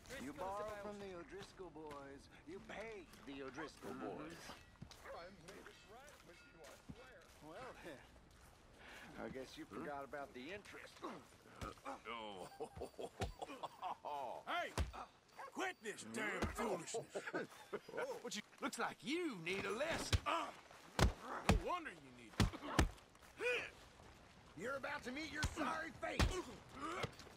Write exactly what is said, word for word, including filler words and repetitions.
You borrow from the O'Driscoll boys. You pay the O'Driscoll boys. I made it right with you, I swear. Well then, I guess you forgot about the interest. Oh. Hey! Quit this damn foolishness! What you... Looks like you need a lesson. No wonder you need it. You're about to meet your sorry fate.